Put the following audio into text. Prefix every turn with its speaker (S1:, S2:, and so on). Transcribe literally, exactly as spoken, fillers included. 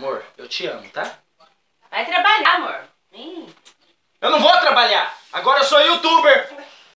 S1: Amor, eu te amo, tá?
S2: Vai trabalhar, amor. Hum.
S1: Eu não vou trabalhar. Agora eu sou youtuber.